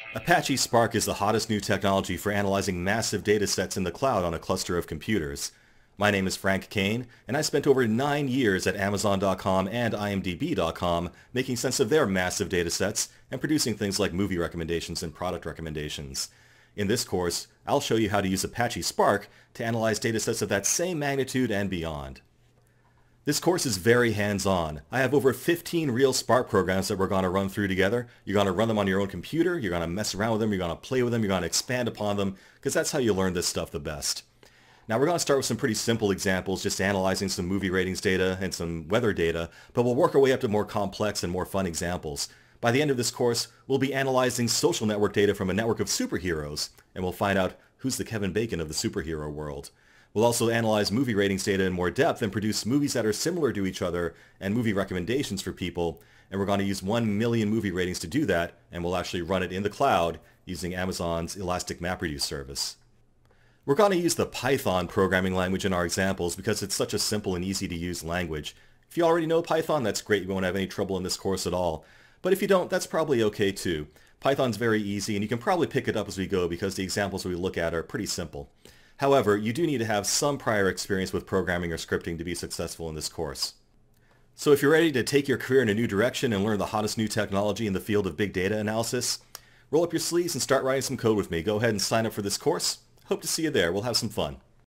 Apache Spark is the hottest new technology for analyzing massive data sets in the cloud on a cluster of computers. My name is Frank Kane, and I spent over 9 years at Amazon.com and IMDb.com making sense of their massive data sets and producing things like movie recommendations and product recommendations. In this course, I'll show you how to use Apache Spark to analyze data sets of that same magnitude and beyond. This course is very hands-on. I have over 15 real Spark programs that we're going to run through together. You're going to run them on your own computer, you're going to mess around with them, you're going to play with them, you're going to expand upon them, because that's how you learn this stuff the best. Now we're going to start with some pretty simple examples, just analyzing some movie ratings data and some weather data, but we'll work our way up to more complex and more fun examples. By the end of this course, we'll be analyzing social network data from a network of superheroes, and we'll find out who's the Kevin Bacon of the superhero world. We'll also analyze movie ratings data in more depth and produce movies that are similar to each other and movie recommendations for people. And we're going to use 1 million movie ratings to do that, and we'll actually run it in the cloud using Amazon's Elastic MapReduce service. We're going to use the Python programming language in our examples because it's such a simple and easy to use language. If you already know Python, that's great. You won't have any trouble in this course at all. But if you don't, that's probably okay too. Python's very easy, and you can probably pick it up as we go because the examples we look at are pretty simple. However, you do need to have some prior experience with programming or scripting to be successful in this course. So if you're ready to take your career in a new direction and learn the hottest new technology in the field of big data analysis, roll up your sleeves and start writing some code with me. Go ahead and sign up for this course. Hope to see you there. We'll have some fun.